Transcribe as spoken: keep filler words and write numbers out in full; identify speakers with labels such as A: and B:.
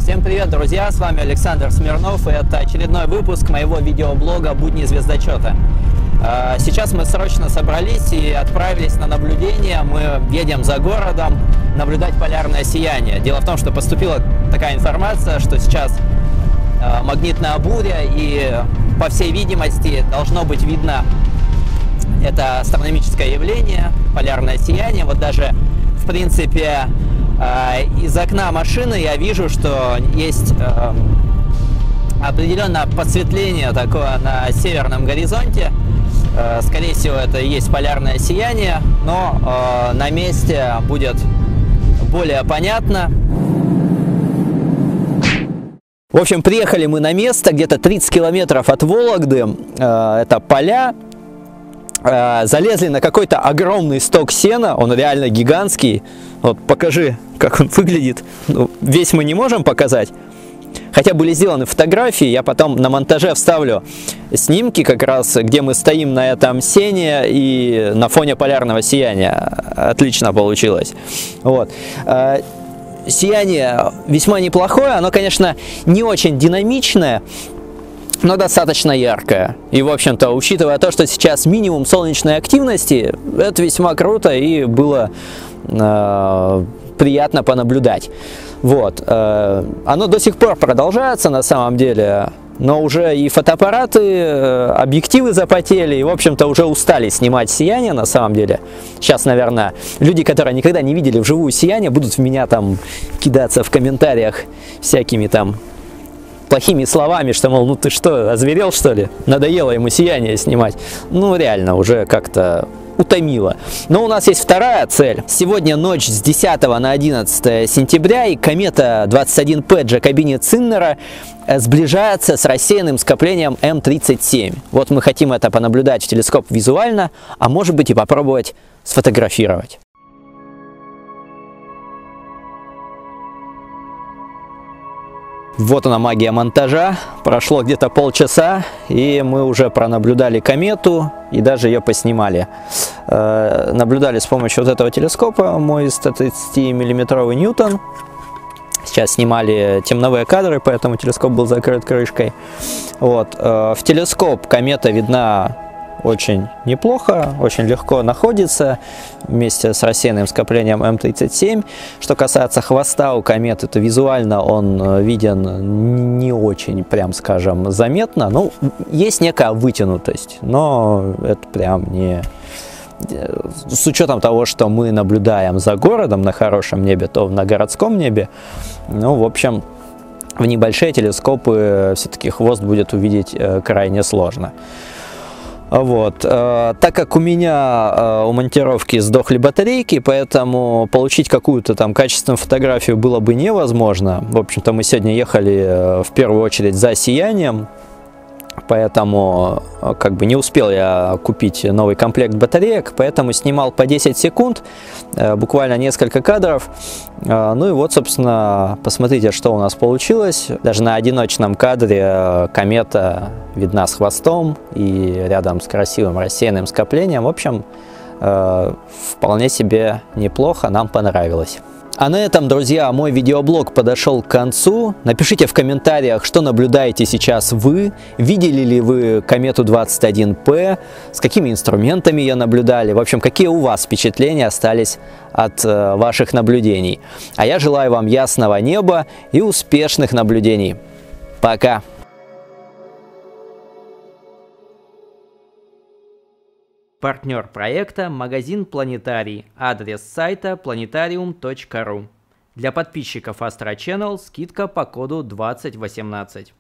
A: Всем привет, друзья! С вами Александр Смирнов, и это очередной выпуск моего видеоблога «Будни звездочета». Сейчас мы срочно собрались и отправились на наблюдение. Мы едем за городом наблюдать полярное сияние. Дело в том, что поступила такая информация, что сейчас магнитная буря, и, по всей видимости, должно быть видно это астрономическое явление, полярное сияние. Вот даже, в принципе, из окна машины я вижу, что есть определенное подсветление такое на северном горизонте. Скорее всего, это и есть полярное сияние, но на месте будет более понятно. В общем, приехали мы на место, где-то тридцать километров от Вологды. Это поля. Залезли на какой-то огромный сток сена, он реально гигантский. Вот покажи, как он выглядит. Ну, весь мы не можем показать, хотя были сделаны фотографии. Я потом на монтаже вставлю снимки, как раз где мы стоим на этом сене и на фоне полярного сияния. Отлично получилось. Вот. Сияние весьма неплохое, оно, конечно, не очень динамичное, но достаточно яркая. И, в общем-то, учитывая то, что сейчас минимум солнечной активности, это весьма круто и было э, приятно понаблюдать. Вот. Э, оно до сих пор продолжается на самом деле, но уже и фотоаппараты, э, объективы запотели, и, в общем-то, уже устали снимать сияние на самом деле. Сейчас, наверное, люди, которые никогда не видели вживую сияние, будут в меня там кидаться в комментариях всякими там плохими словами, что, мол, ну ты что, озверел, что ли? Надоело ему сияние снимать. Ну, реально, уже как-то утомило. Но у нас есть вторая цель. Сегодня ночь с десятого на одиннадцатое сентября, и комета двадцать один П Джакобини-Циннера сближается с рассеянным скоплением М тридцать семь. Вот мы хотим это понаблюдать в телескоп визуально, а может быть и попробовать сфотографировать. Вот она, магия монтажа. Прошло где-то полчаса, и мы уже пронаблюдали комету и даже ее поснимали. Э, наблюдали с помощью вот этого телескопа, мой сто тридцатимиллиметровый Ньютон. Сейчас снимали темновые кадры, поэтому телескоп был закрыт крышкой. Вот. Э, в телескоп комета видна очень неплохо, очень легко находится вместе с рассеянным скоплением М тридцать семь. Что касается хвоста у кометы, то визуально он виден не очень, прям скажем, заметно. Ну, есть некая вытянутость, но это прям не... С учетом того, что мы наблюдаем за городом на хорошем небе, то на городском небе, ну, в общем, в небольшие телескопы все-таки хвост будет увидеть крайне сложно. Вот. Так как у меня у монтировки сдохли батарейки, поэтому получить какую-то там качественную фотографию было бы невозможно. В общем-то, мы сегодня ехали в первую очередь за сиянием, поэтому как бы не успел я купить новый комплект батареек, поэтому снимал по десять секунд, буквально несколько кадров. Ну и вот, собственно, посмотрите, что у нас получилось. Даже на одиночном кадре комета видна с хвостом и рядом с красивым рассеянным скоплением. В общем, вполне себе неплохо, нам понравилось. А на этом, друзья, мой видеоблог подошел к концу. Напишите в комментариях, что наблюдаете сейчас вы. Видели ли вы комету двадцать один П? С какими инструментами ее наблюдали? В общем, какие у вас впечатления остались от э, ваших наблюдений? А я желаю вам ясного неба и успешных наблюдений. Пока! Партнер проекта — магазин «Планетарий». Адрес сайта планетариум точка ру. Для подписчиков Astro Channel скидка по коду двадцать восемнадцать.